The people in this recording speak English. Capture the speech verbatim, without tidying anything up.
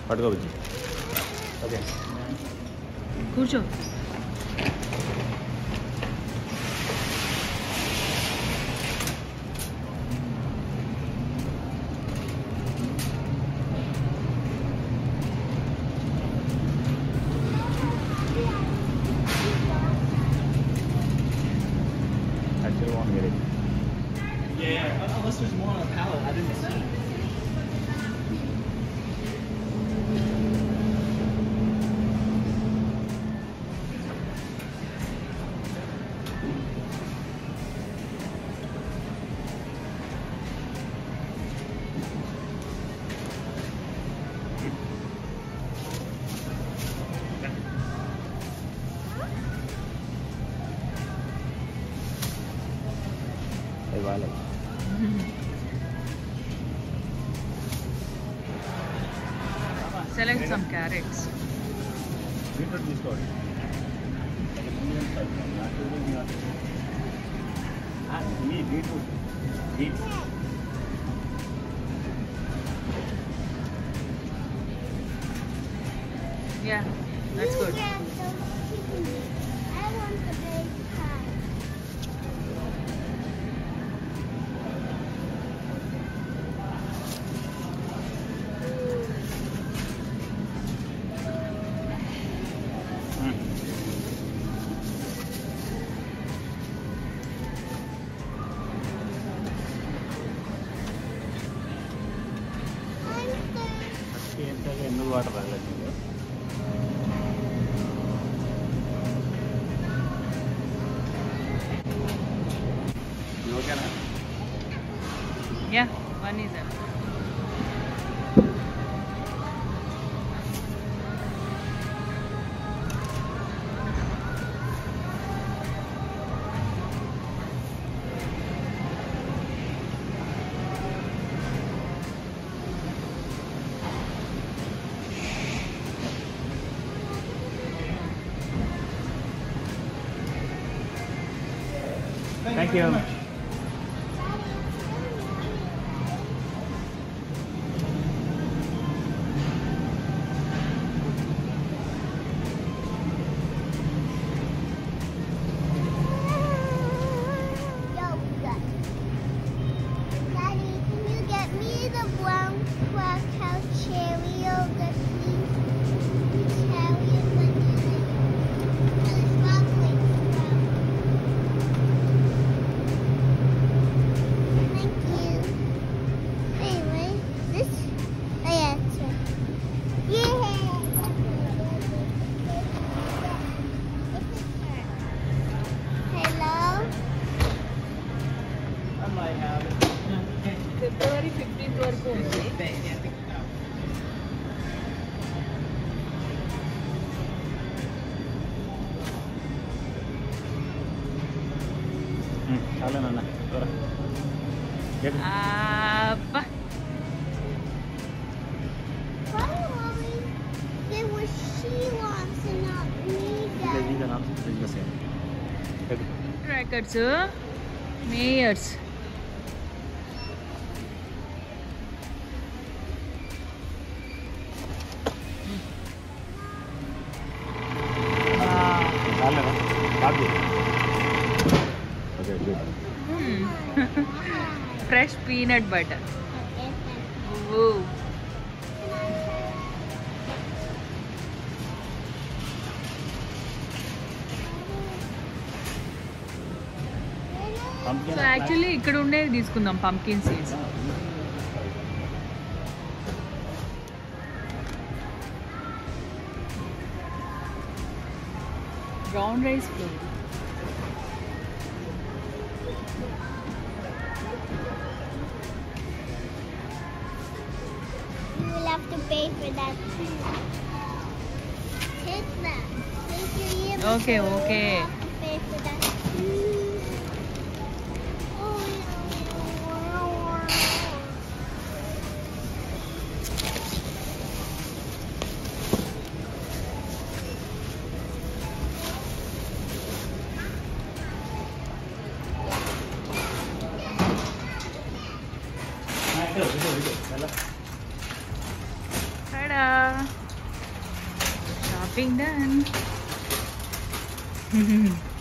పట్టుకో బుజ్జి. ఓకే కూర్చో. Actually won't get it. Yeah, unless there's more on the pallet, I didn't see. Hey, Violet. Select some carrots. Beetroot తీసుకోండి. ఈ beetroot beet Yeah, that's good. I want the big pie. ఎందుకు water రాలేదు? ఓకేనా? Yeah, one is there. Thank you. Yogurt. Daddy, can you get me the brown cracker cherry yogurt, please? Cherry and vanilla. And the chocolate brown. Thank you. Anyway, this. Oh yeah, that's right. Yeah. Hello. I might have it. February fifteenth వరకు ఉంది. చాలా నాన్న త్వర. Get it. అబ్బా. Why, Mommy? There were she-wants and not me, These are- Dad. these are not these are the same. Get it. Crackers, Mayors. చాలేనా? కాదు. Okay, good. Fresh peanut butter. Okay, thank Woo. Pumpkin so actually ఇక్కడ ఉండేది తీసుకుందాం, pumpkin seeds. Brown rice flour. You will have to pay for that too. Take that. Take your ear. Okay, You will okay. have to pay for that too. Oh, ఇదో, ఇదో, ఇదో. ఎలా? Ta-da! Shopping done.